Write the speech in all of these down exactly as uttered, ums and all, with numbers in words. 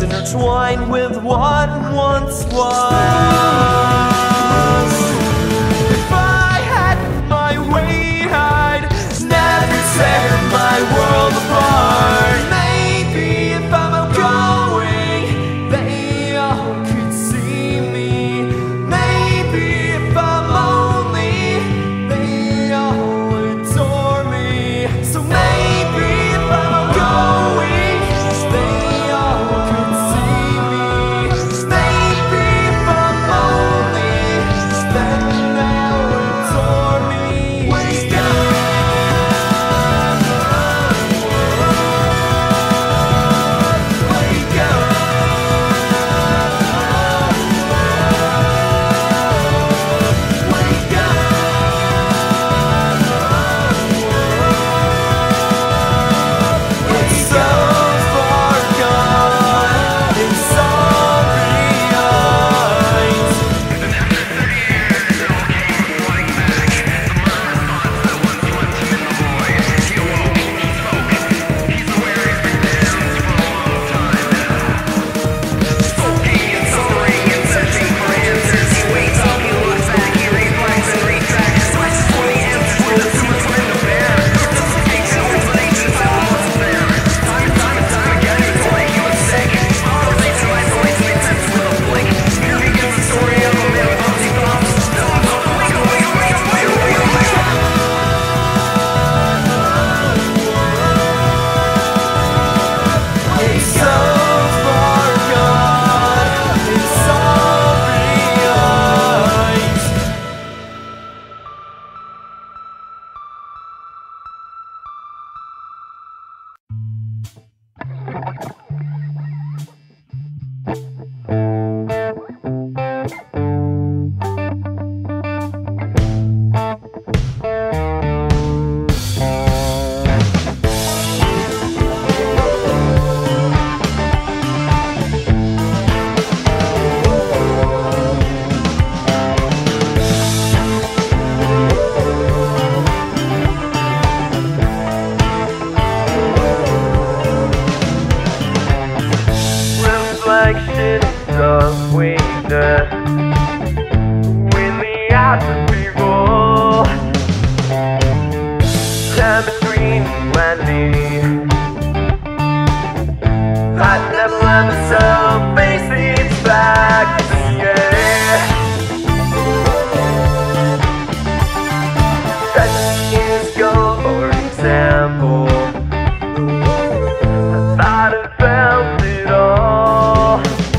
is intertwined with what once was. If I had my way, I'd never tear my world apart. Maybe if I'm outgoing, they all could see me. Maybe if I'm lonely, they all adore me. So maybe if I'm outgoing, they all could see me. Maybe if I'm lonely, then they'll adore me. Wake up, wake up, wake up. It's so far gone, it's all behind. It's so far gone, it's all behind. Reflections of weakness in the eyes of people. Time between you and me. I never let myself face these facts, yeah. Ten years ago, for example, I thought I felt it all.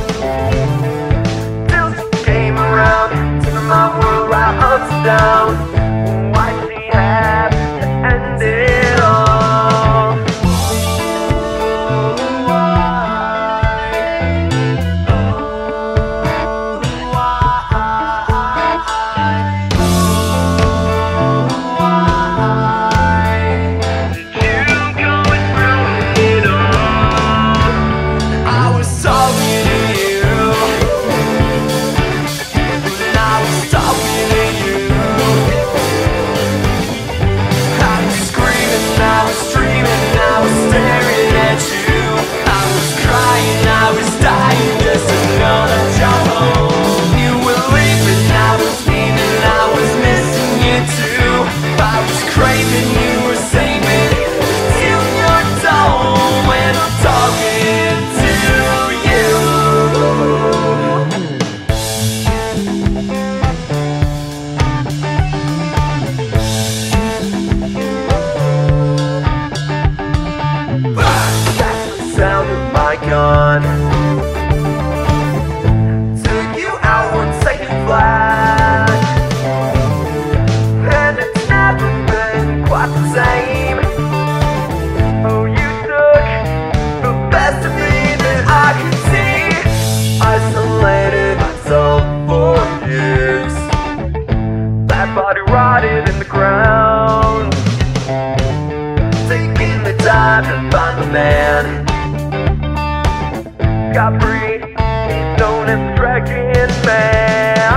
Till she came around, turned my world right upside down. Why she had to end it all? Sound of my gun took you out one second flat, and it's never been quite the same. Oh, you took the best of me that I could see. Isolated myself for years. That body rotted in the ground. Taking the time to find the man. Got free, he's known as the Dragon Man.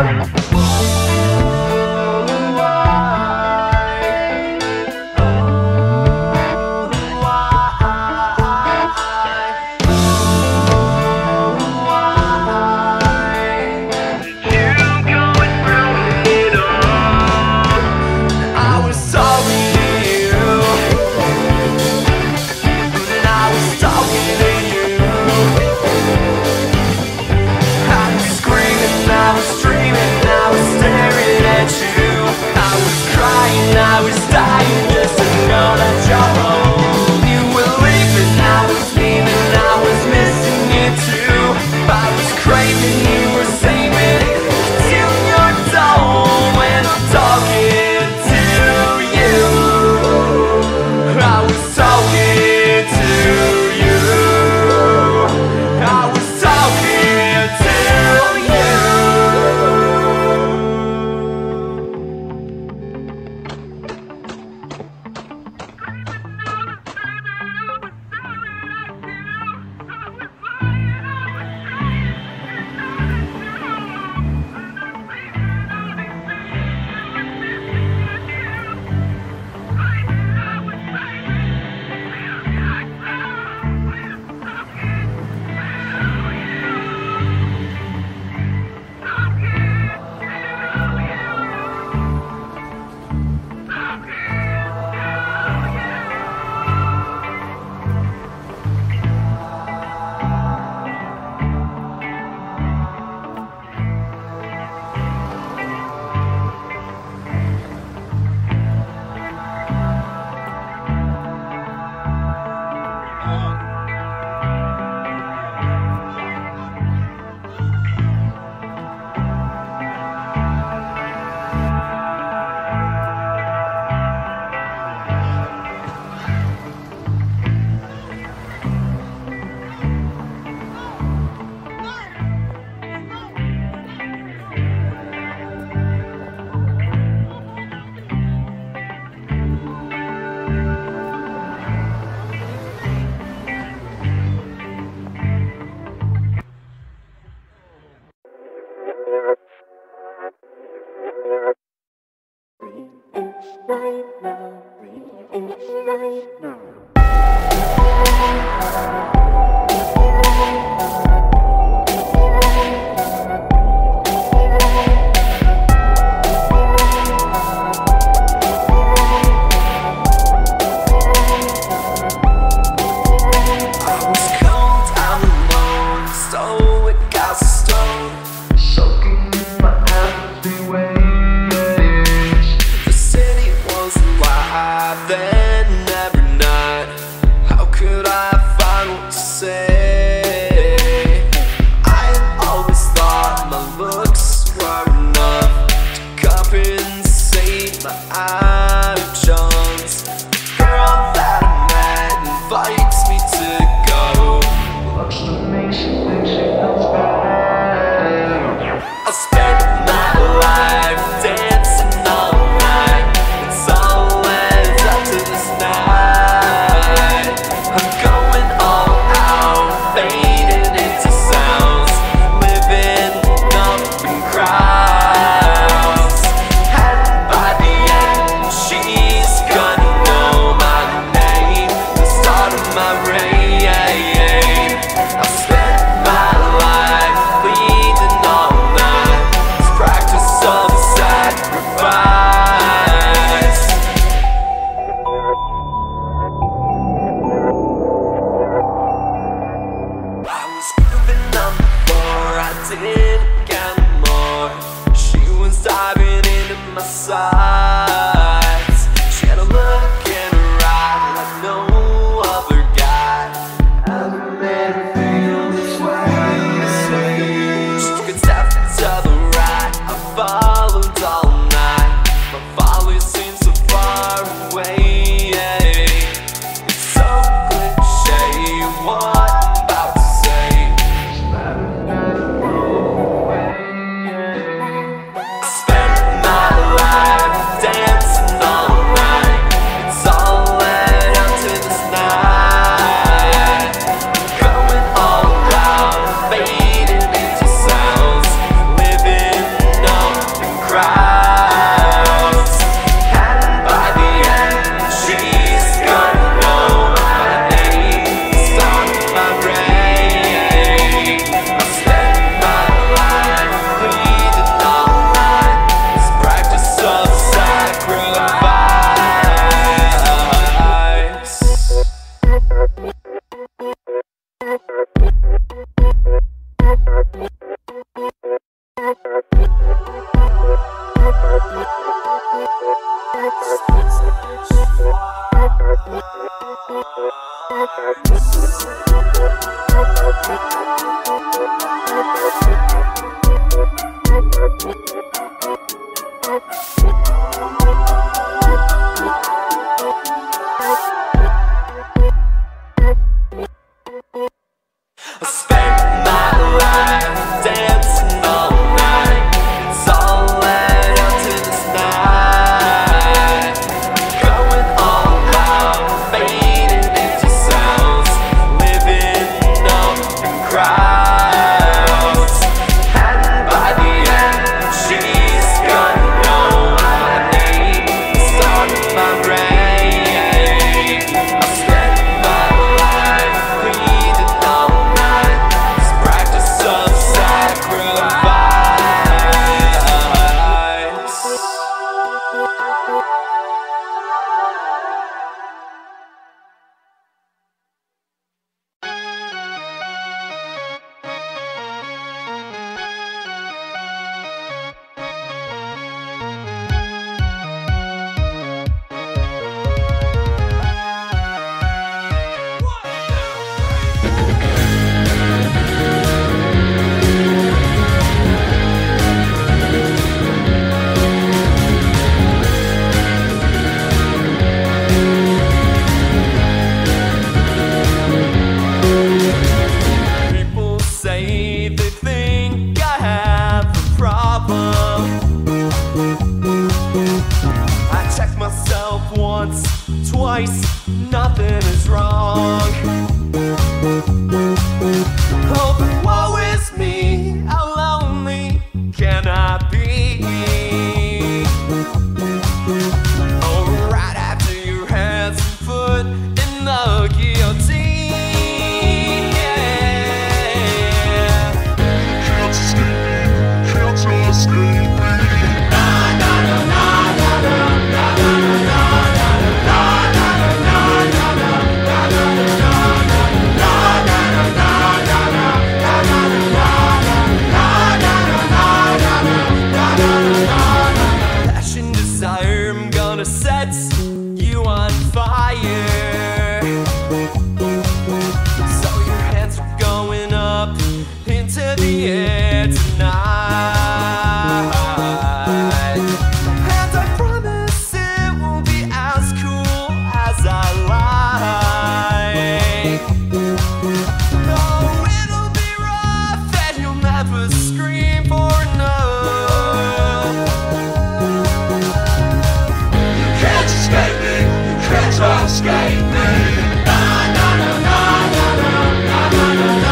Oh, into the air tonight. And I promise it won't be as cool as I like. No, it'll be rough and you'll never scream for enough. You can't escape me, you can't escape me. Na na na na na na na na na na.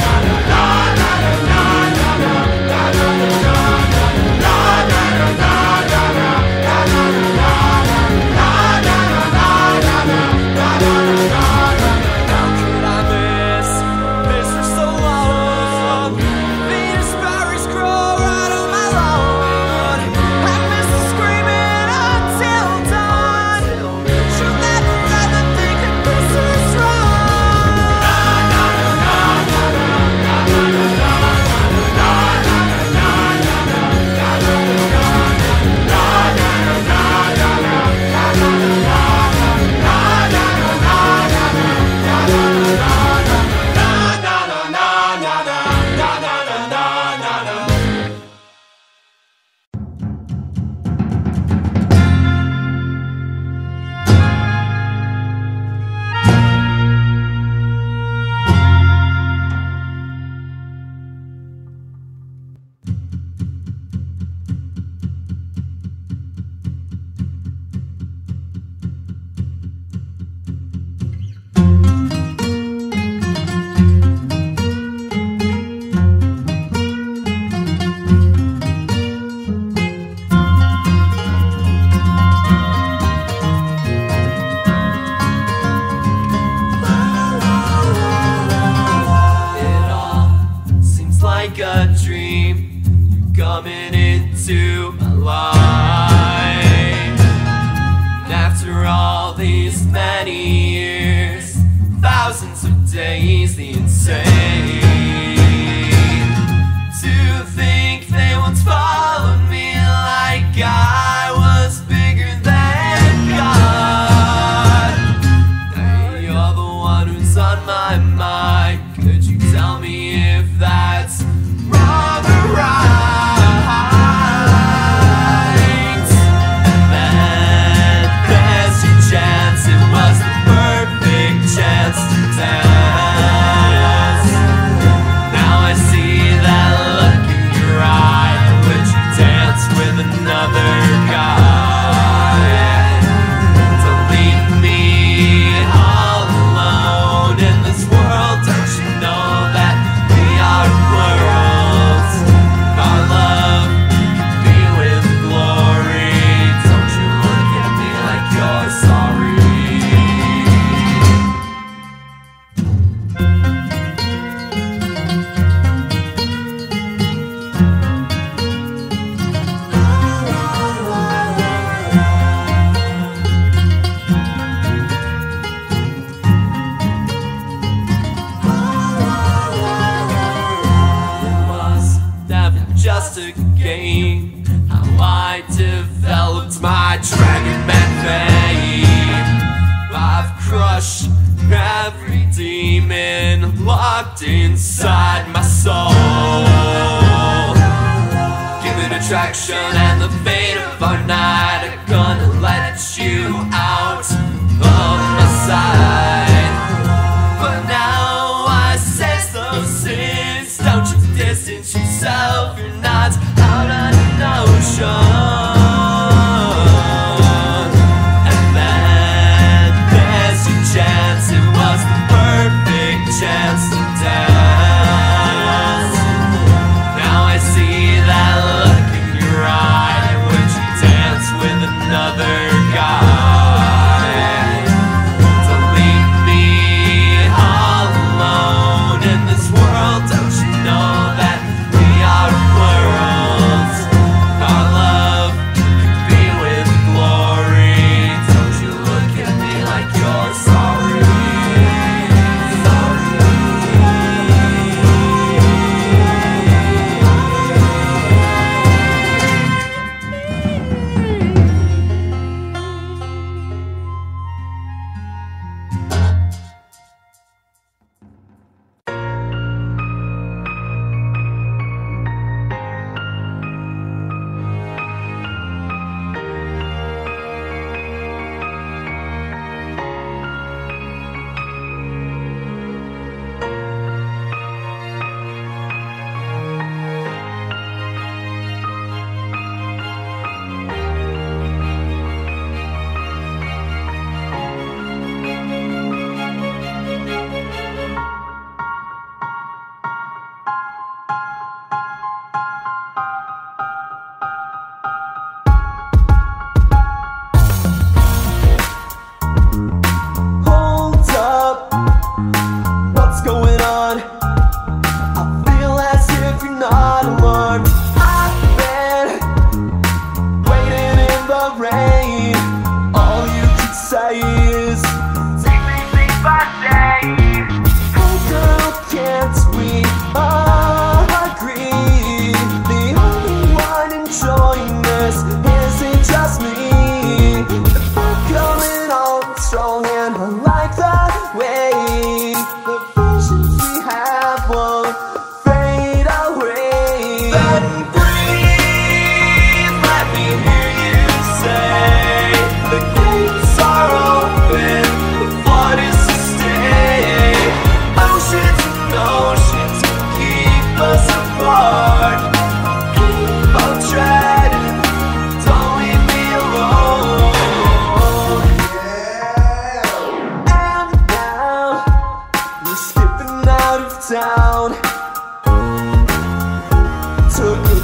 Coming into my life. And after all these many years, thousands of days, the insane, to think they once followed me like I was bigger than God. Now you're the one who's on my mind. Could you tell me if that's wrong or right? Just a game, how I developed my Dragon Man fame. I've crushed every demon locked inside my soul. Given attraction and the fate of our night, I'm gonna let you out of my sight. But now I sense those sins. Don't you distance yourself, you're not out on an ocean. And then there's your chance, it was the perfect chance to dance. Now I see that look in your eye. Would you dance with another guy? To leave me all alone in this world, don't you know that we are worlds? Our love and breathe. Let me hear you say, the gates are open, the flood is to stay. Oceans and oceans keep us apart. Keep on treading, don't leave me alone. Yeah. And now you're skipping out of town. Took a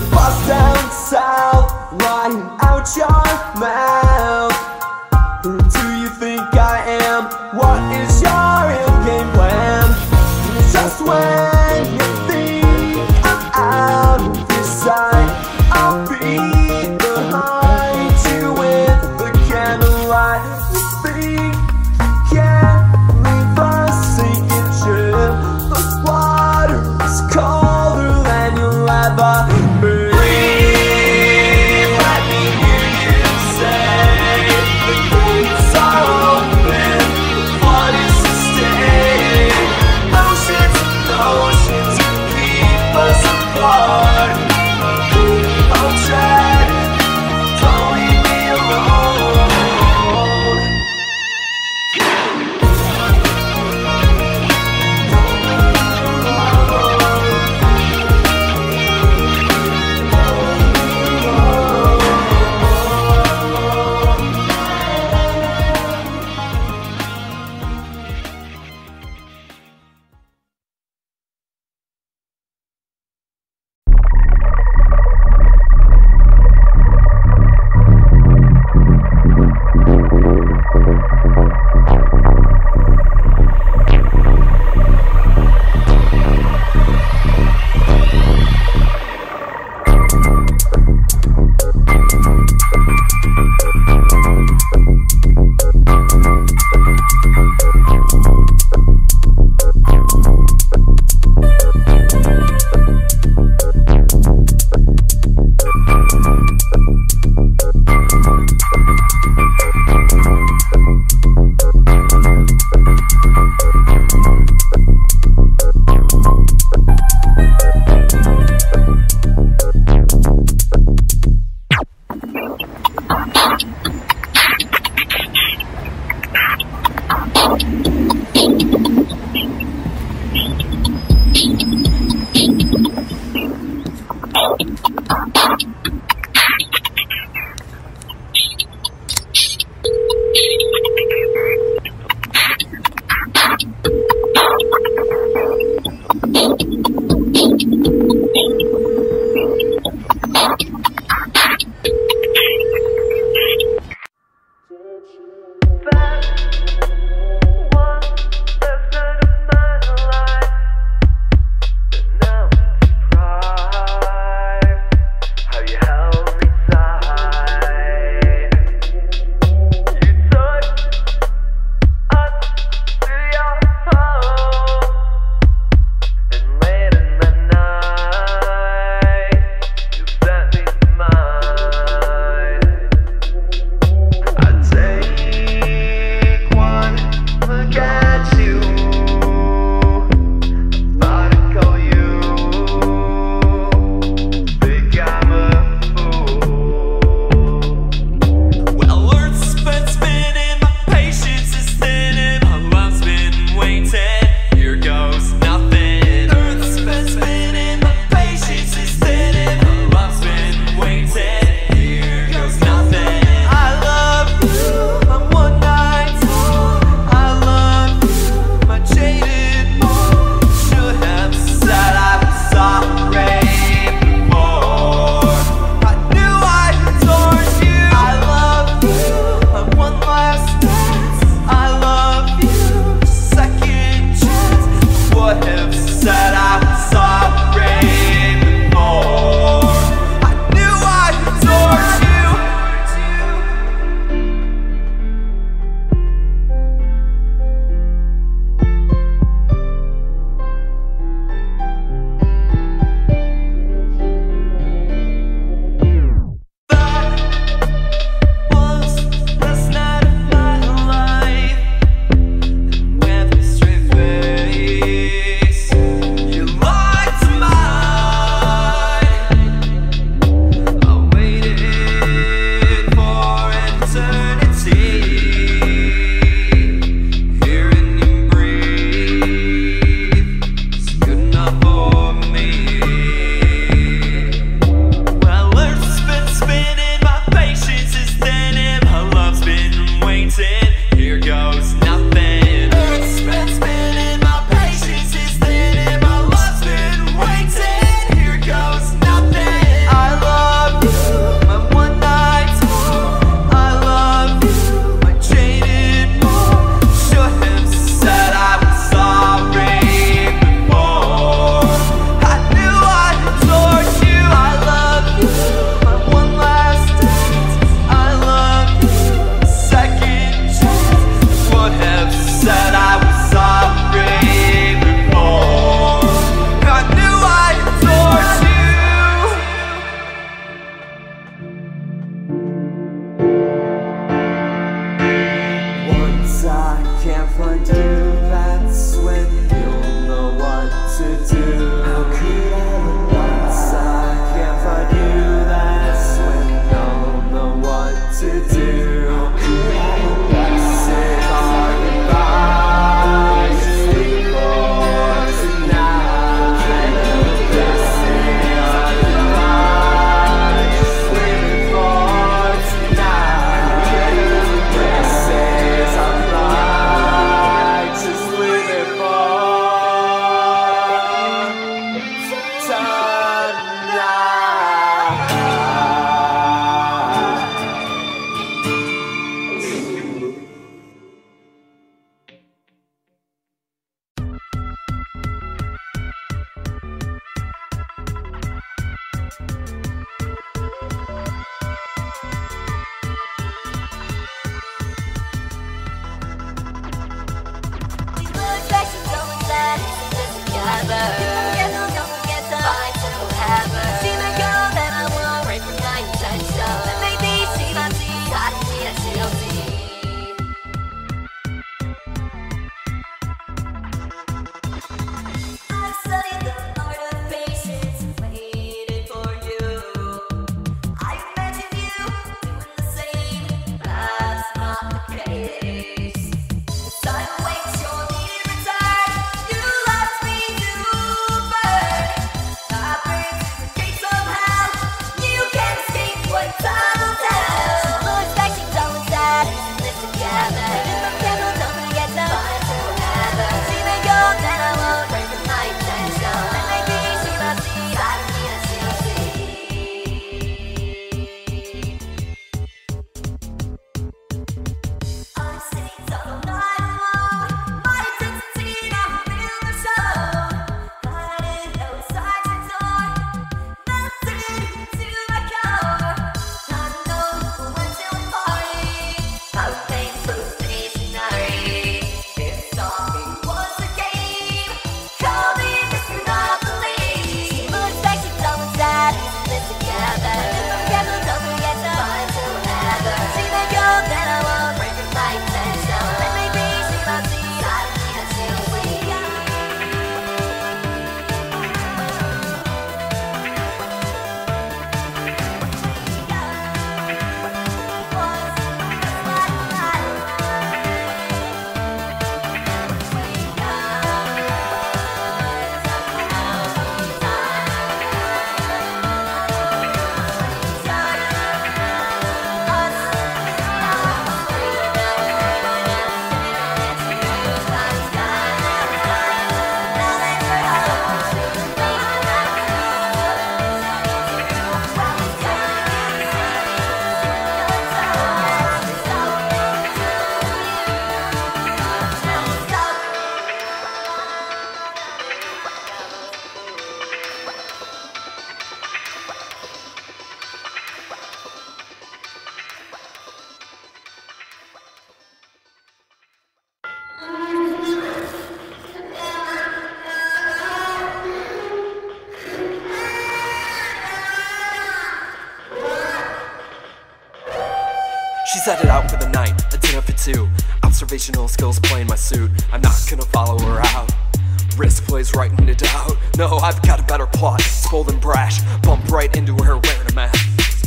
She's headed out for the night, a dinner for two. Observational skills playing my suit. I'm not gonna follow her out. Risk plays right into doubt. No, I've got a better plot. It's bold and brash. Bump right into her wearing a mask.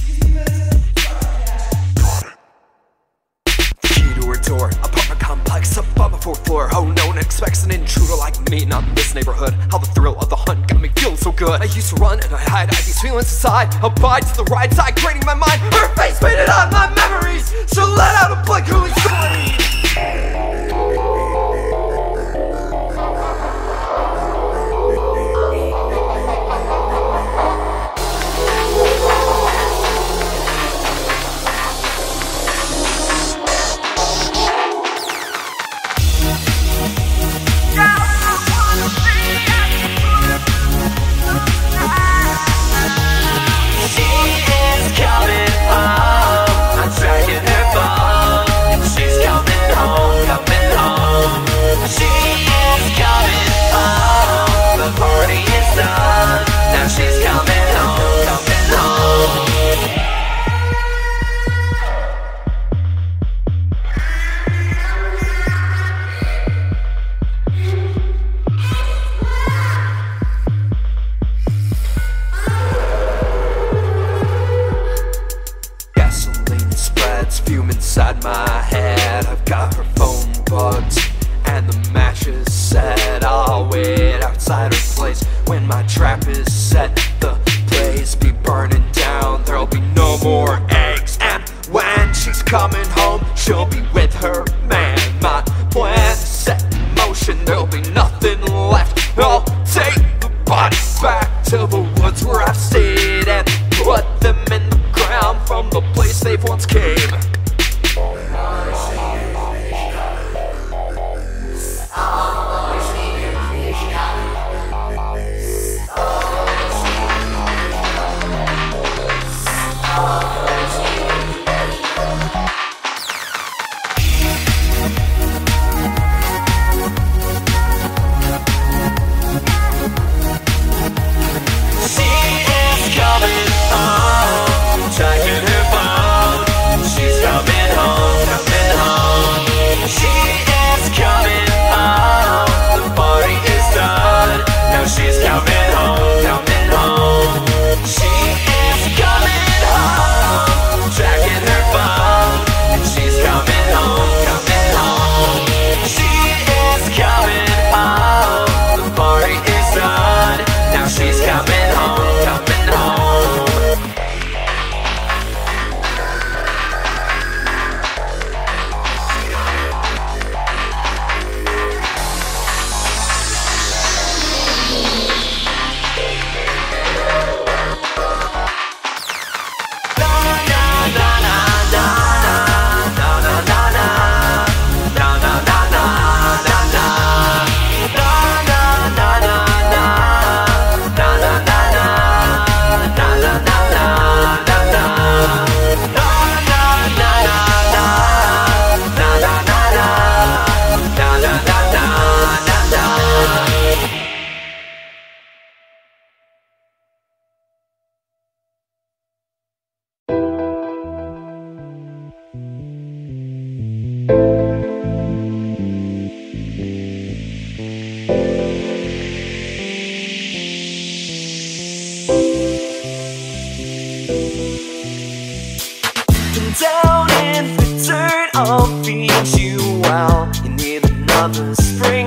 Key to her door, apartment complex up on the fourth floor. Oh, no one expects an intruder like me, not in this neighborhood. How the thrill of the hunt got me feeling so good. I used to run and I hide, I these feelings aside. Abide to the right side, creating my mind. Her face painted on my memories. She'll let out a blink who is going. Fume inside my head. I've got her phone bugged and the match is set. I'll wait outside her place when my trap is set. The place be burning down, there'll be no more eggs. And when she's coming home, she'll be with her man. My plan is set in motion, there'll be nothing left. I'll take the bodies back to the woods where I've stayed and put them in the ground from the place they've once came. Down in the dirt, I'll feed you well. You need another spring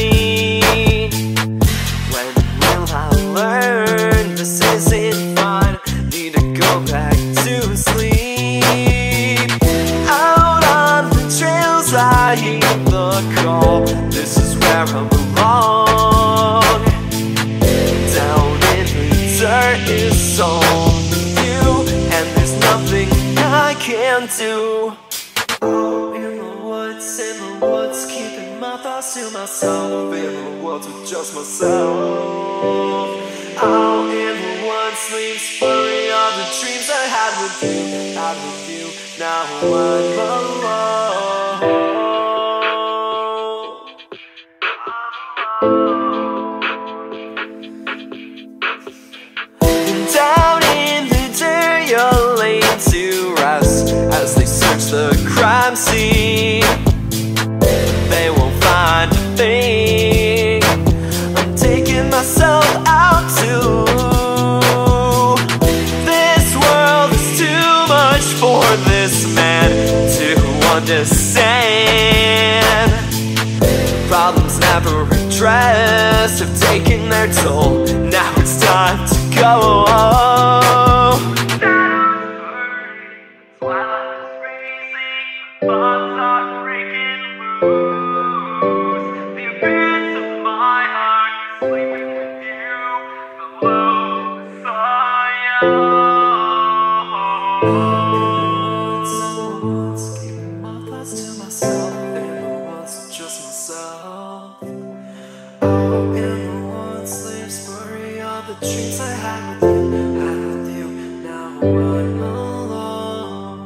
clean. When will I learn this isn't fun? Need to go back to sleep. Out on the trails, I hear the call. This is where I belong. Down in the dirt is all you, and there's nothing I can't do. Oh, in the woods, in the woods, keeping my thoughts to myself. In the woods with just myself. Out in the woods, sleeps blurry of the dreams I had with you, had with you. Now I'm alone. And down in the dirt, you're laid to rest as they search the understand. Problems never addressed have taken their toll. Now it's time to go. Twilight is racing, thoughts are breaking loose. The abyss of my heart is sleeping with you below the fire. Keeping my thoughts to myself, in the woods, just myself. Oh, in the woods, leaves bury all the dreams I had with you, had with you. Now I'm alone.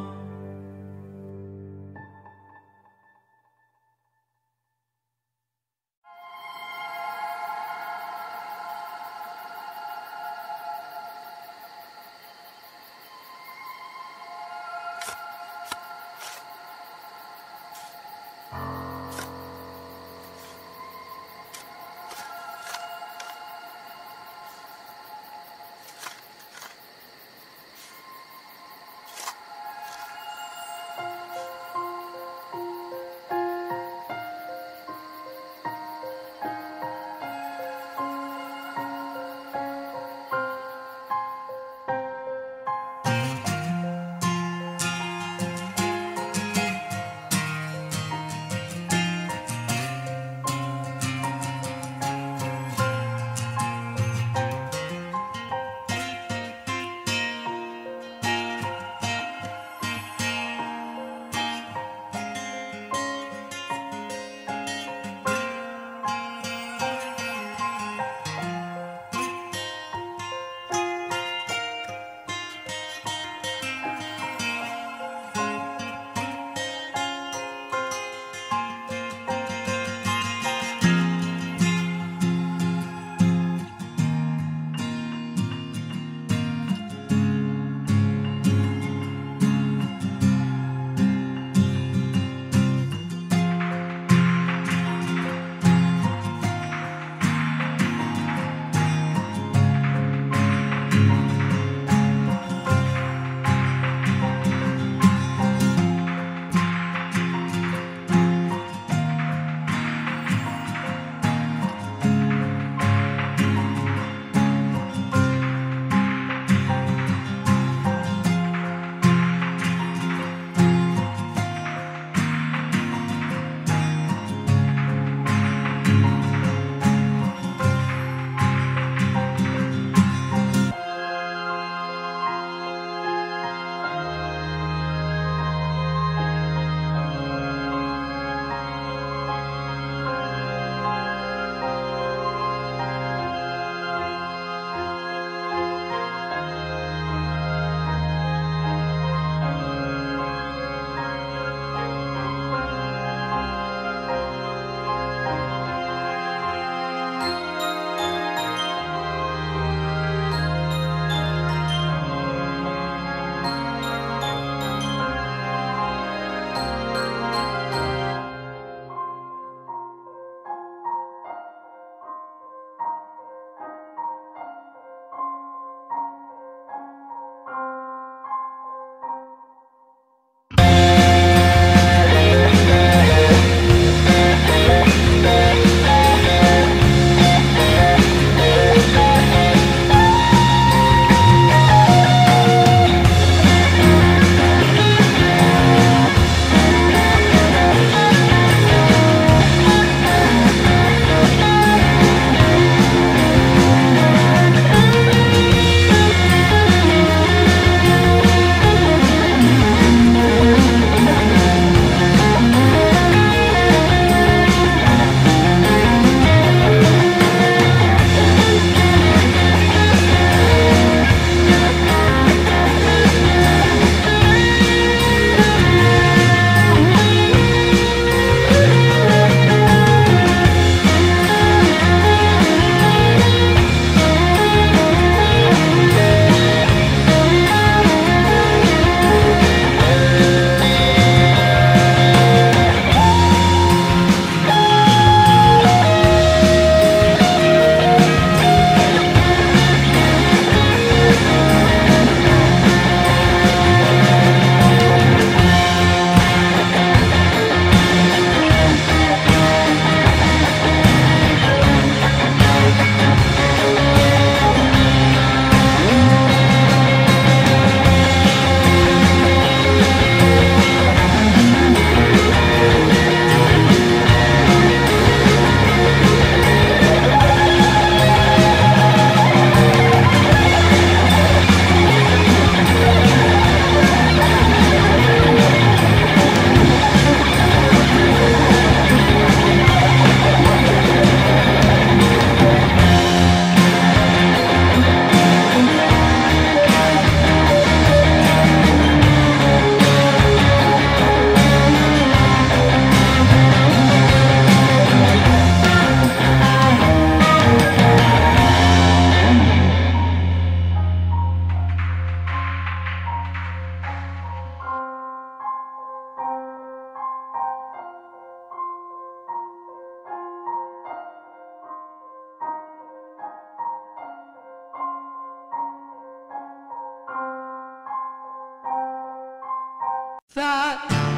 That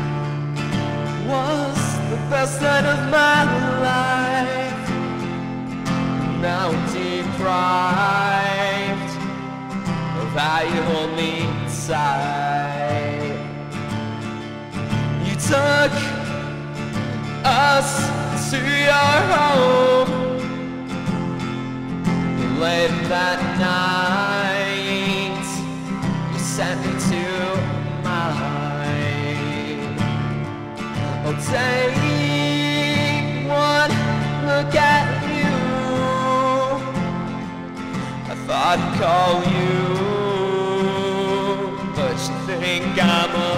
was the best night of my life. Now deprived of how you hold me inside. You took us to your home late that night. You sent me to mine. Oh, take one look at you. I thought I'd call you, but you think I'm a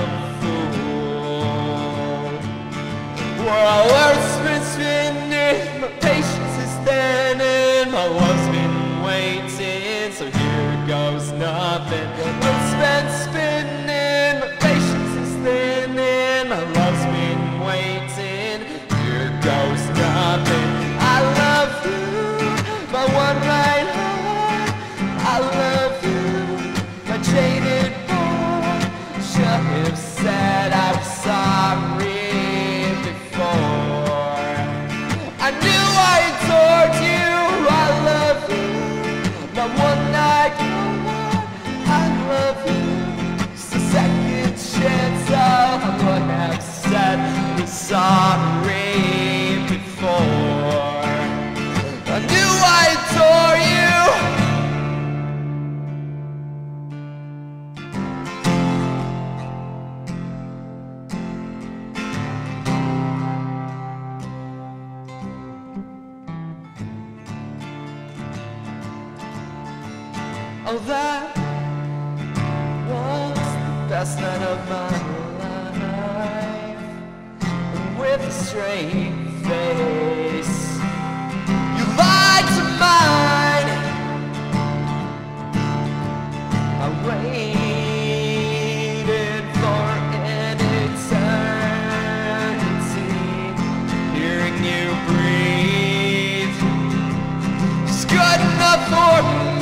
fool. Well, words been spinning, my patience is thinning, my love's been waiting, so here goes nothing. Words been spinning, my patience is thinning, my love's been waiting, here goes nothing. I love you, my one right heart. I love you, my jaded boy. Should have said I was sorry before. I knew I adored you. I love you, my one night heart. I love you, just a second chance. Oh, I would have said sorry before. I knew I adore you. Oh, that was the best night of my life. And with a straight face, you lied to mine. I waited for an eternity, hearing you breathe is good enough for me.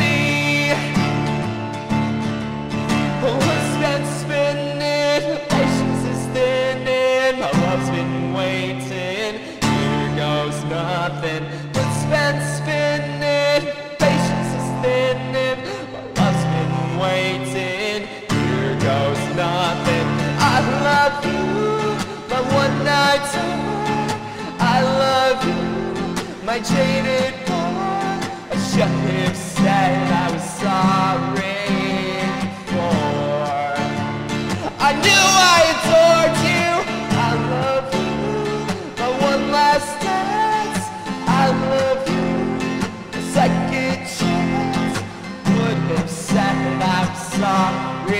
What's been spinning, patience is thinning, my love's been waiting, here goes nothing. What's been spinning, patience is thinning, my love's been waiting, here goes nothing. I love you, my one night stand. I love you, my jaded boy. I should have said I was sorry. I knew I adored you. I love you, my one last dance. I love you, a second chance. Would have said I'm sorry.